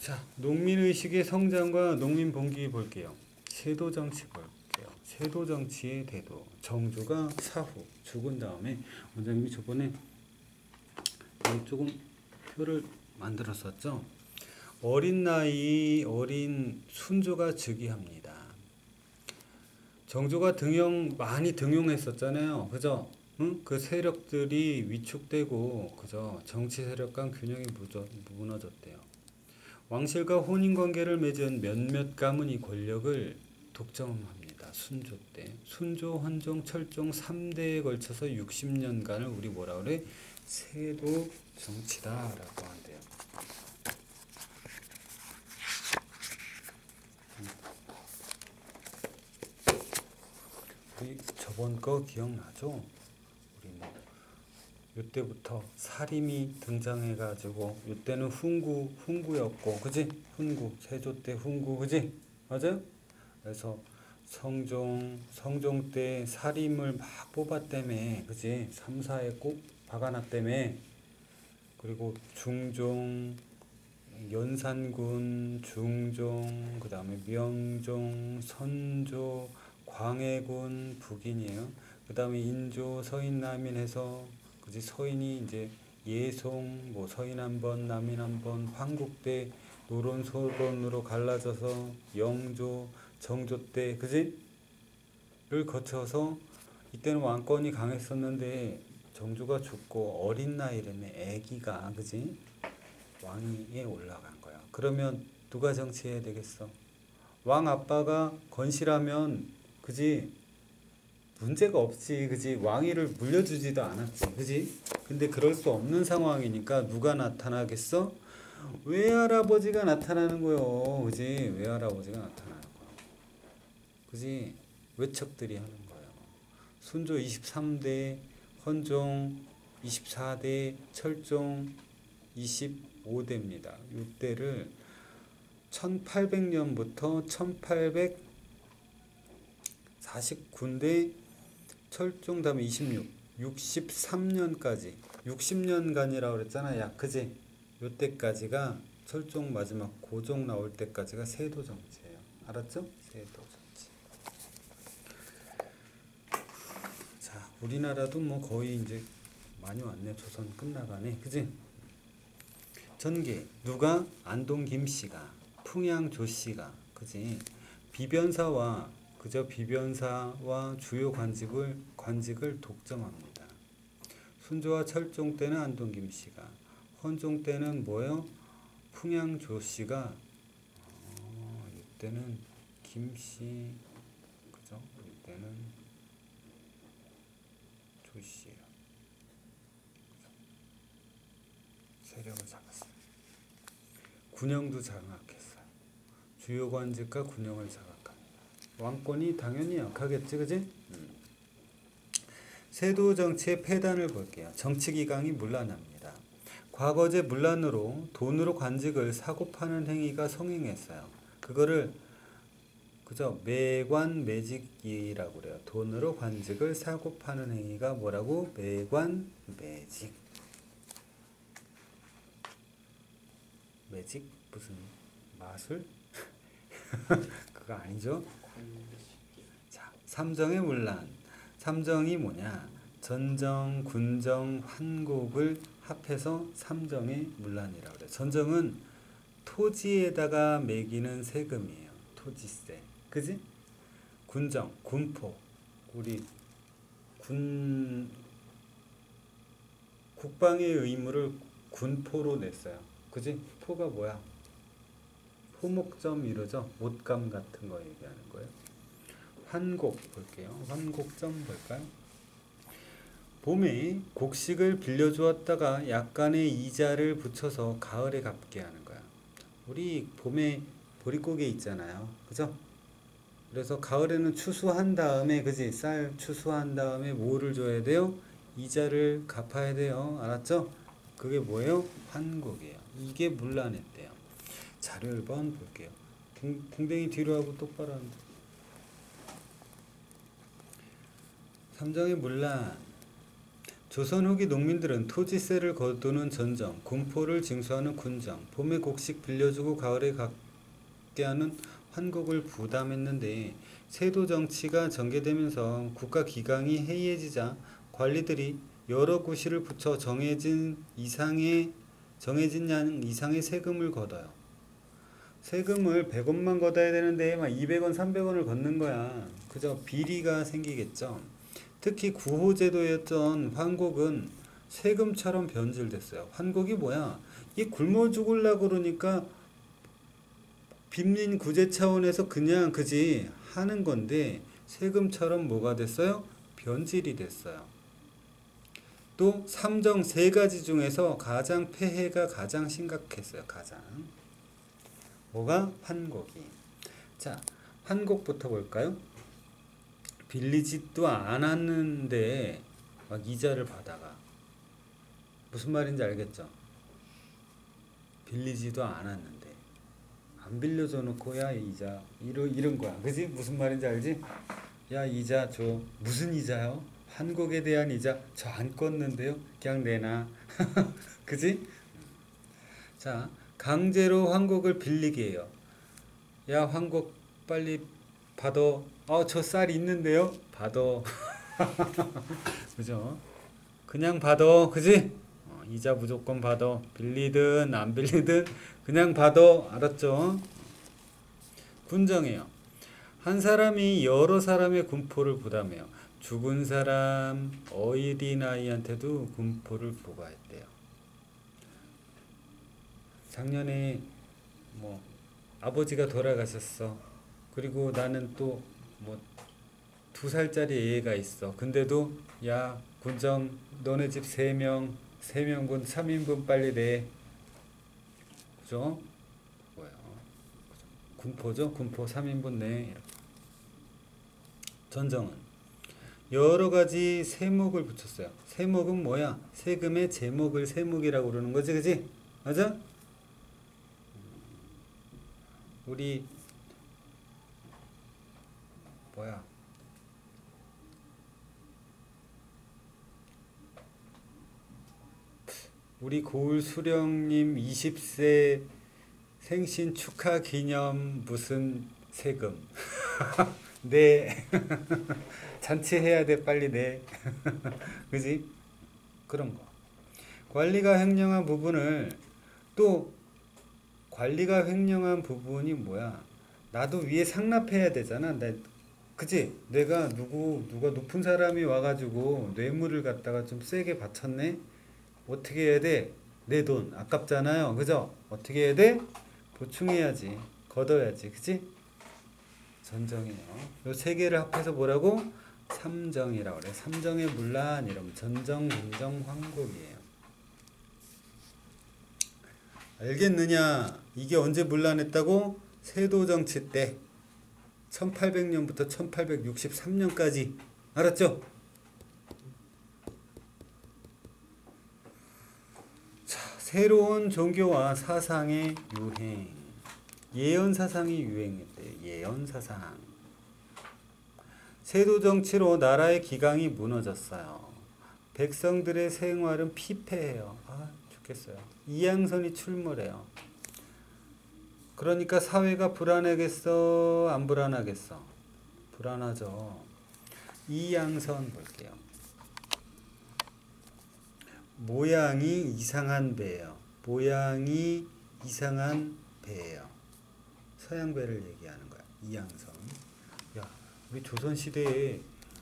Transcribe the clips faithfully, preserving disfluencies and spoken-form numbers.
자, 농민의식의 성장과 농민봉기 볼게요. 세도정치 볼게요. 세도정치의 대도. 정조가 사후 죽은 다음에 원장님이 저번에 조금 표를 만들었었죠. 어린 나이 어린 순조가 즉위합니다. 정조가 등용 많이 등용했었잖아요. 그죠? 응? 그 세력들이 위축되고 그죠? 정치 세력 간 균형이 무너졌대요. 왕실과 혼인관계를 맺은 몇몇 가문이 권력을 독점합니다. 순조 때. 순조, 헌종, 철종 삼 대에 걸쳐서 육십 년간을 우리 뭐라 그래? 세도 정치다라고 한대요. 우리 저번 거 기억나죠? 우리 뭐 이때부터 사림이 등장해가지고 이때는 훈구 훈구였고 그지? 훈구 세조 때 훈구 그지? 맞아요? 그래서 성종 성종 때 사림을 막 뽑았다며 그지? 삼 사에 꼭 박아놨다며. 그리고 중종 연산군 중종 그 다음에 명종 선조 광해군 북인이에요. 그 다음에 인조 서인 남인 해서 그지? 서인이 이제 예송 뭐 서인 한번 남인 한번 황국 때 노론 소론으로 갈라져서 영조 정조 때 그지? 를 거쳐서 이때는 왕권이 강했었는데 정조가 죽고 어린 나이라며 애기가 그지? 왕위에 올라간 거야. 그러면 누가 정치해야 되겠어? 왕 아빠가 건실하면 그지? 문제가 없지 그지? 왕위를 물려주지도 않았지 그지? 근데 그럴 수 없는 상황이니까 누가 나타나겠어? 외할아버지가 나타나는 거요 그지? 외할아버지가 나타나는 거야 그지? 외척들이 하는 거예요. 순조 이십삼 대 헌종 이십사 대 철종 이십오 대입니다. 이때를 천팔백 년부터 천팔백사십구 대 철종 다음에 이십육, 육십삼 년까지 육십 년간이라고 그랬잖아. 약 그지? 요때까지가 철종 마지막 고종 나올 때까지가 세도 정치예요. 알았죠? 세도 정치. 자, 우리나라도 뭐 거의 이제 많이 왔네. 조선 끝나가네. 그지? 전개 누가? 안동 김씨가, 풍양 조씨가, 그지? 비변사와 그저 비변사와 주요 관직을 관직을 독점합니다. 순조와 철종 때는 안동 김씨가, 헌종 때는 뭐요? 풍양 조씨가, 어, 이때는 김씨, 그죠? 이때는 조씨예요. 세력을 잡았어요. 군영도 장악했어요. 주요 관직과 군영을 장악합니다. 왕권이 당연히 약하겠지, 그지? 음. 세도 정치의 폐단을 볼게요. 정치 기강이 문란합니다. 과거제 문란으로 돈으로 관직을 사고 파는 행위가 성행했어요. 그거를 그저 매관 매직이라고 그래요. 돈으로 관직을 사고 파는 행위가 뭐라고? 매관 매직. 매직 무슨 마술? 그거 아니죠? 자, 삼정의 문란. 삼정이 뭐냐? 전정, 군정, 환곡을 합해서 삼정의 문란이라고 그래요. 전정은 토지에다가 매기는 세금이에요. 토지세. 그지? 군정, 군포. 우리 군 국방의 의무를 군포로 냈어요. 그지? 포가 뭐야? 포목점 이러죠? 옷감 같은 거 얘기하는 거예요. 환곡 볼게요. 환곡점 볼까요? 봄에 곡식을 빌려주었다가 약간의 이자를 붙여서 가을에 갚게 하는 거야. 우리 봄에 보릿고개 있잖아요. 그죠? 그래서 가을에는 추수한 다음에 그지? 쌀 추수한 다음에 뭐를 줘야 돼요? 이자를 갚아야 돼요. 알았죠? 그게 뭐예요? 환곡이에요. 이게 문란했대요. 자료 일 번 볼게요. 공, 공댕이 뒤로 하고 똑바로 한다. 삼정의 문란. 조선 후기 농민들은 토지세를 거두는 전정, 군포를 징수하는 군정, 봄에 곡식 빌려주고 가을에 갚게 하는 환곡을 부담했는데 세도 정치가 전개되면서 국가 기강이 해이해지자 관리들이 여러 구실을 붙여 정해진 이상의 정해진 양 이상의 세금을 걷어요. 세금을 백 원만 걷어야 되는데 막 이백 원, 삼백 원을 걷는 거야. 그저 비리가 생기겠죠. 특히 구호제도였던 환곡은 세금처럼 변질됐어요. 환곡이 뭐야? 이 굶어 죽으려고 그러니까 빈민 구제 차원에서 그냥 그지 하는 건데 세금처럼 뭐가 됐어요? 변질이 됐어요. 또 삼정 세 가지 중에서 가장 폐해가 가장 심각했어요. 가장. 뭐가? 환곡이. 자, 환곡부터 볼까요? 빌리지도 않았는데 막 이자를 받아가. 무슨 말인지 알겠죠? 빌리지도 않았는데 안 빌려줘 놓고 야 이자 이런 이런 거야. 그지? 무슨 말인지 알지? 야 이자 줘. 무슨 이자요? 환곡에 대한 이자 저 안 껐는데요. 그냥 내놔. 그지? 자, 강제로 환곡을 빌리게 해요. 야 환곡 빨리 받아. 어, 저 쌀 있는데요. 받아. 그죠? 그냥 받아. 그지? 어, 이자 무조건 받아. 빌리든 안 빌리든 그냥 받아. 알았죠? 군정해요. 한 사람이 여러 사람의 군포를 부담해요. 죽은 사람, 어린아이한테도 군포를 부과했대요. 작년에 뭐 아버지가 돌아가셨어. 그리고 나는 또 뭐 두 살짜리 애가 있어. 근데도 야 군정 너네 집 세 명 세 명분 삼 인분 빨리 내. 그죠? 뭐야? 군포죠? 군포 삼 인분 내. 이렇게. 전정은 여러 가지 세목을 붙였어요. 세목은 뭐야? 세금의 제목을 세목이라고 그러는 거지, 그지? 맞아? 우리 뭐야? 우리 고을 수령님 이십 세 생신 축하 기념 무슨 세금? 네. 잔치해야 돼 빨리 내. 그지? 그런 거. 관리가 횡령한 부분을 또 관리가 횡령한 부분이 뭐야? 나도 위에 상납해야 되잖아. 나, 그지? 내가 누구 누가 높은 사람이 와가지고 뇌물을 갖다가 좀 세게 바쳤네. 어떻게 해야 돼? 내 돈 아깝잖아요. 그죠? 어떻게 해야 돼? 보충해야지. 걷어야지. 그지? 전정이에요. 요 세 개를 합해서 뭐라고? 삼정이라고 그래. 삼정의 문란 이러면 전정, 군정, 환곡이에요. 알겠느냐? 이게 언제 문란했다고? 세도정치 때 천팔백 년부터 천팔백육십삼 년까지. 알았죠? 자, 새로운 종교와 사상의 유행. 예언사상이 유행했대요. 예언사상. 세도정치로 나라의 기강이 무너졌어요. 백성들의 생활은 피폐해요. 아, 좋겠어요. 이양선이 출몰해요. 그러니까 사회가 불안하겠어? 안 불안하겠어? 불안하죠. 이양선 볼게요. 모양이 이상한 배예요. 모양이 이상한 배예요. 서양배를 얘기하는 거야. 이양선. 야, 우리 조선시대에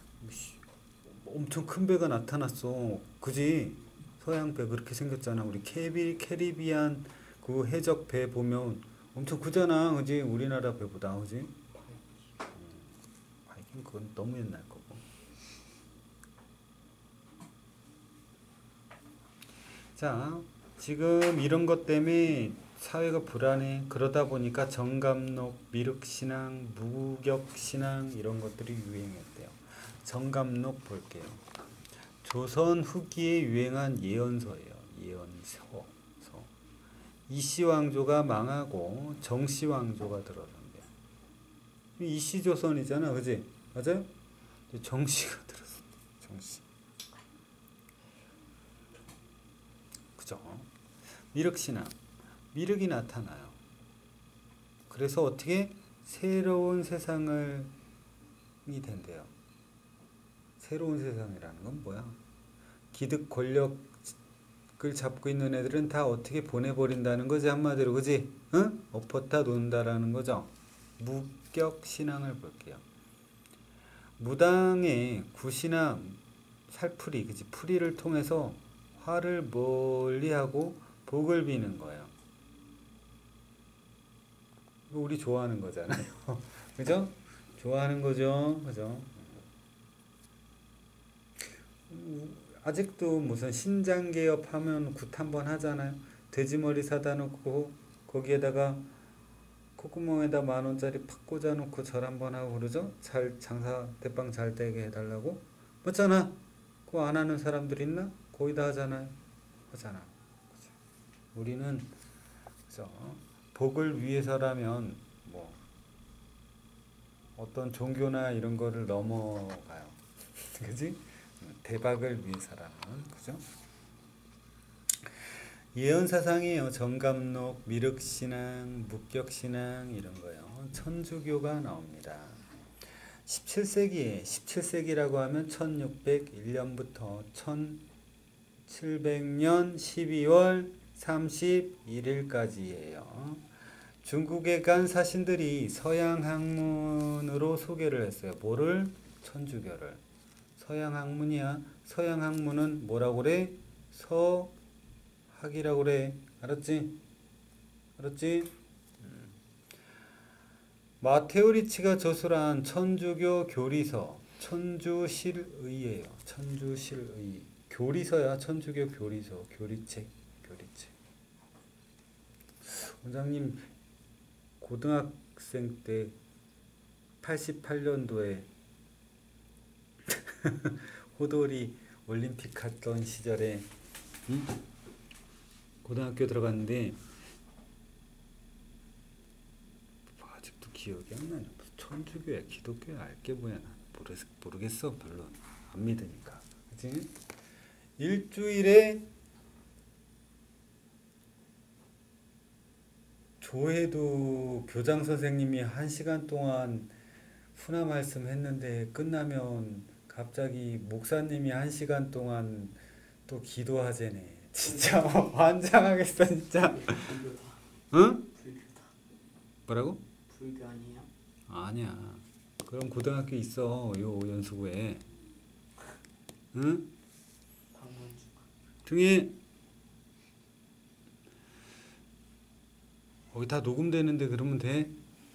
엄청 큰 배가 나타났어. 그지? 서양배 그렇게 생겼잖아. 우리 캐비, 캐리비안 그 해적 배 보면 엄청 크잖아. 그지? 우리나라 배보다. 그지? 음, 바이킹 그건 너무 옛날 거고. 자, 지금 이런 것 때문에 사회가 불안해. 그러다 보니까 정감록, 미륵신앙, 무격신앙 이런 것들이 유행했대요. 정감록 볼게요. 조선 후기에 유행한 예언서예요. 예언서. 이씨왕조가 망하고 정씨왕조가 들어선대요. 이씨조선이잖아. 그지? 맞아요? 정씨가 들어선대. 정씨. 미륵신앙, 미륵이 나타나요. 그래서 어떻게 새로운 세상을 이 된대요. 새로운 세상이라는 건 뭐야? 기득 권력을 잡고 있는 애들은 다 어떻게 보내버린다는 거지, 한마디로. 그지? 응? 엎었다 놓는다라는 거죠. 무격 신앙을 볼게요. 무당의 굿이나 살풀이, 그지? 풀이를 통해서 화를 멀리하고 복을 비는 거예요. 이거 우리 좋아하는 거잖아요. 그죠? 좋아하는 거죠. 그죠? 아직도 무슨 신장개업 하면 굿 한번 하잖아요. 돼지머리 사다 놓고 거기에다가 콧구멍에다 만 원짜리 팍 꽂아 놓고 절 한번 하고 그러죠. 잘 장사 대빵 잘 되게 해달라고. 맞잖아. 그거 안 하는 사람들 있나? 거의 다 하잖아요. 하잖아. 그죠? 우리는 그죠? 복을 위해서라면 뭐 어떤 종교나 이런 거를 넘어가요. 그지? 대박을 위해서라면. 그죠? 예언사상이에요. 정감록, 미륵신앙, 묵격신앙 이런 거요. 천주교가 나옵니다. 십칠 세기에 십칠 세기라고 하면 천육백일 년부터 천칠백 년 십이월 삼십일 일까지예요. 중국에 간 사신들이 서양 학문으로 소개를 했어요. 뭐를? 천주교를. 서양 학문이야. 서양 학문은 뭐라고 그래? 서학이라고 그래. 알았지? 알았지? 음. 마테오 리치가 저술한 천주교 교리서, 천주실의예요. 천주실의. 교리서야. 천주교 교리서. 교리책. 교리책. 원장님 고등학생 때 팔십팔 년도에 호돌이 올림픽 갔던 시절에 응? 고등학교 들어갔는데 아직도 기억이 안 나냐. 무슨 천주교야 기독교야 알게 뭐야. 모르, 모르겠어. 별로 안 믿으니까. 그치? 일주일에 조회도 교장 선생님이 한 시간 동안 훈화 말씀 했는데 끝나면 갑자기 목사님이 한 시간 동안 또 기도하재네. 진짜 환장하겠어 진짜. 응? 불교다. 뭐라고? 불교 아니에요? 아니야. 그럼 고등학교 있어. 요 연수구에. 응? 광원중. 등에 거기 다 녹음되는데 그러면 돼?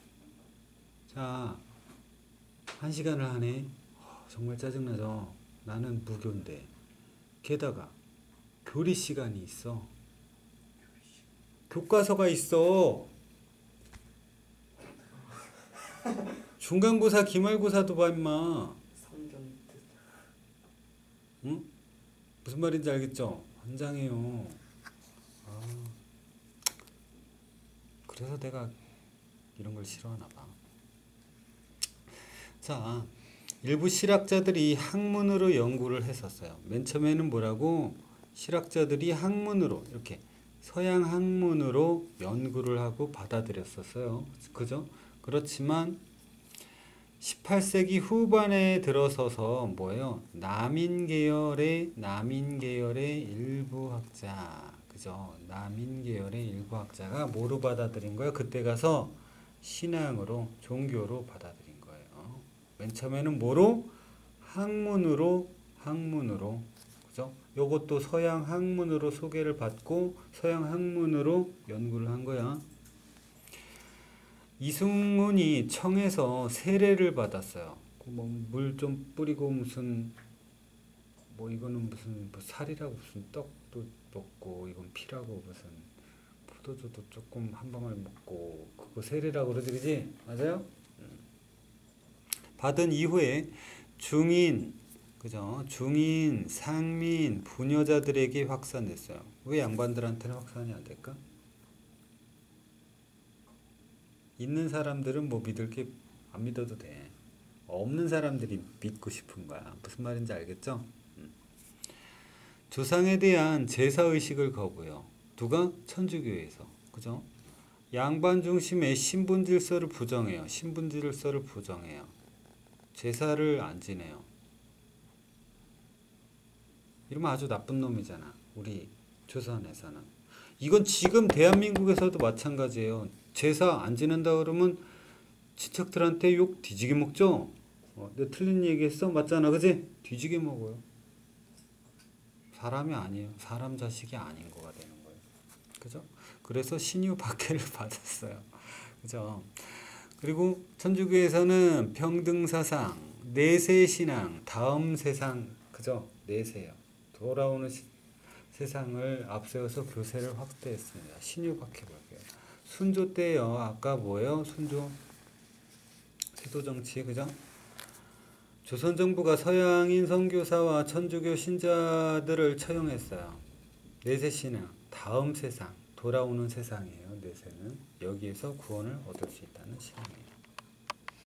자, 한 시간을 하네. 어, 정말 짜증나죠. 나는 무교인데. 게다가 교리 시간이 있어. 교과서가 있어. 중간고사, 기말고사도 봐 임마. 성경 뜻. 응? 무슨 말인지 알겠죠? 환장해요. 아, 그래서 내가 이런 걸 싫어하나 봐. 자, 일부 실학자들이 학문으로 연구를 했었어요. 맨 처음에는 뭐라고? 실학자들이 학문으로 이렇게 서양 학문으로 연구를 하고 받아들였었어요. 그죠? 그렇지만 십팔 세기 후반에 들어서서 뭐예요? 남인 계열의 남인 계열의 일부 학자, 그죠? 남인 계열의 일부 학자가 뭐로 받아들인 거예요? 그때 가서 신앙으로 종교로 받아들인 거예요. 맨 처음에는 뭐로? 학문으로 학문으로, 그죠? 요것도 서양 학문으로 소개를 받고 서양 학문으로 연구를 한 거야. 이승훈이 청에서 세례를 받았어요. 뭐 물 좀 뿌리고 무슨 뭐 이거는 무슨 뭐 살이라고 무슨 떡도 먹고 이건 피라고 무슨 포도주도 조금 한 방울 먹고 그거 세례라고 그러지, 그지? 맞아요? 받은 이후에 중인, 그죠? 중인, 상민, 부녀자들에게 확산됐어요. 왜 양반들한테는 확산이 안 될까? 있는 사람들은 뭐 믿을 게 안 믿어도 돼. 없는 사람들이 믿고 싶은 거야. 무슨 말인지 알겠죠? 음. 조상에 대한 제사의식을 거고요. 누가? 천주교에서. 그죠? 양반 중심의 신분 질서를 부정해요. 신분 질서를 부정해요. 제사를 안 지내요. 이러면 아주 나쁜 놈이잖아. 우리 조선에서는. 이건 지금 대한민국에서도 마찬가지예요. 제사 안 지낸다 그러면 친척들한테 욕 뒤지게 먹죠. 어, 내가 틀린 얘기했어? 맞잖아, 그지? 뒤지게 먹어요. 사람이 아니에요. 사람 자식이 아닌 거가 되는 거예요. 그죠? 그래서 신유 박해를 받았어요. 그죠? 그리고 천주교에서는 평등사상, 내세신앙, 다음 세상, 그죠? 내세요. 돌아오는 시, 세상을 앞세워서 교세를 확대했습니다. 신유 박해 볼게요. 순조 때요. 아까 뭐예요? 순조 세도 정치, 그죠? 조선 정부가 서양인 선교사와 천주교 신자들을 처형했어요. 내세 신앙, 다음 세상, 돌아오는 세상이에요. 내세는 여기에서 구원을 얻을 수 있다는 신.